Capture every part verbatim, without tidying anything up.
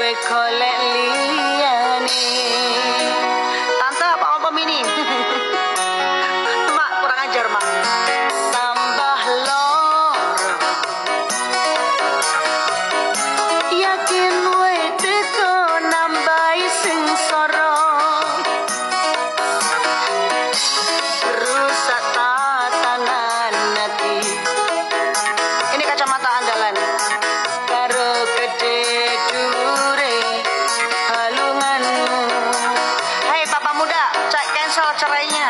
golek liyane. Tante apa om ini? Mak kurang ajar mak. Tambah lor. Yakin we teko nambahi sing soro. Rusak tatanan hati. Ini kacamata andalan. Karo gede dure halunganmu. Hei papa muda, cek cancel cerainya.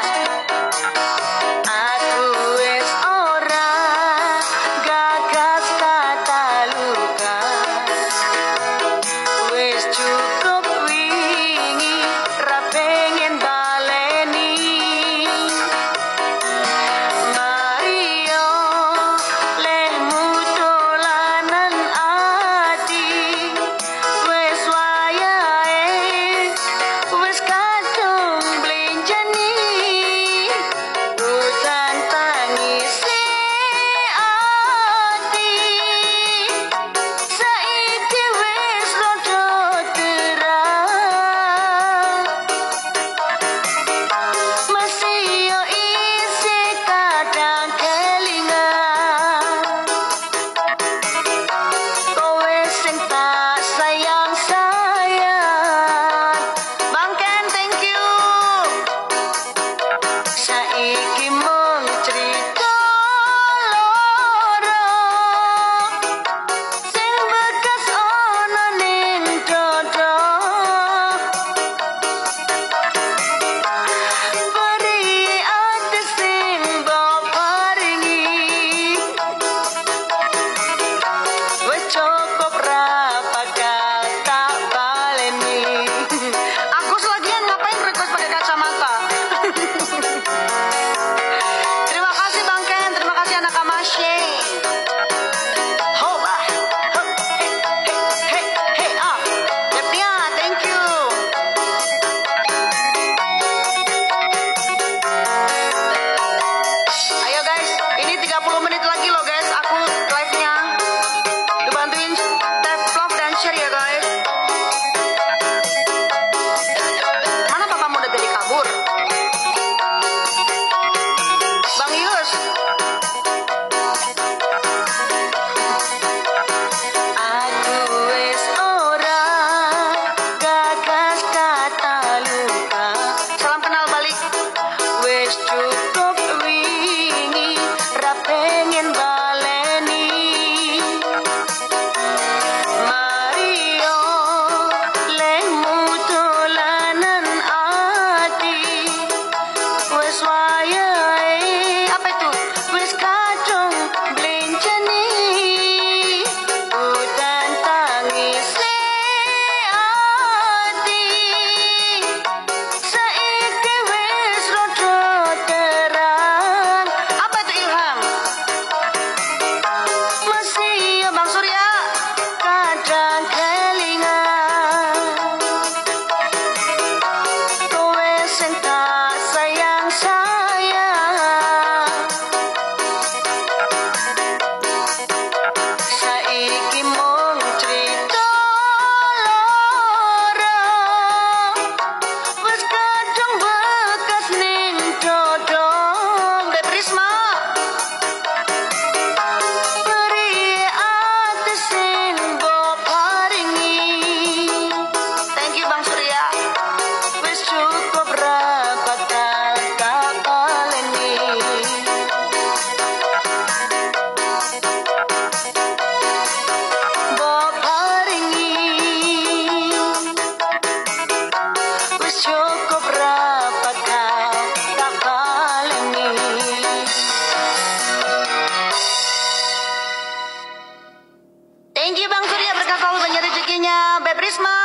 Aku wis ora gagas kata luka. Wis cukup wingi ra pengen baleni. Mario lehmu dolanan ati. Wis wayahe wis kadung blenjani. Hutan tangisi ati. Saiki wis rada terang. Masih yo isih kadang kelingan. Kowe sing tak sayang-sayang. Bang Ken, thank you. Saiki mung cerita loro sing bekas ana ning dodo. Beri ati sing mbok paringi. Wis cukup ra bakal tak baleni. Aku selagian ngapain request pakai kacamata? Terima kasih Bang Ken, terima kasih anak Kamashe. Hoba, hop, hey, hey, hey, hey, ah, Depnya, thank you. Ayo guys, ini tiga puluh menit lagi loh guys, aku live-nya. Dibantuin tap vlog dan share ya guys. Mana papa muda tadi kabur? Bang Yus. Aku wis ora gagas kata luka. Salam kenal balik. Wis cukup wingi ra pengen baleni. Mario lehmu dolanan ati. Wis wayahe apa itu? Wis kadung blenjani. Hutan tangisi ati. Saiki wis rada terang. Apa itu Ilham? Masih ya Bang Surya kadang kelingan. Kowe sing tak sayang-sayang. Saiki mung cerita loro wis kadung bekas ning dodo. Mbak Prisma. Beri ati sing mbok paringi. Thank you Bang Surya. Wis cukup ra bakal tak baleni. Mbok paringi. Wis cukup ra bakal tak baleni. Thank you Bang Surya, berkah selalu banyak rezekinya. Mbak Prisma.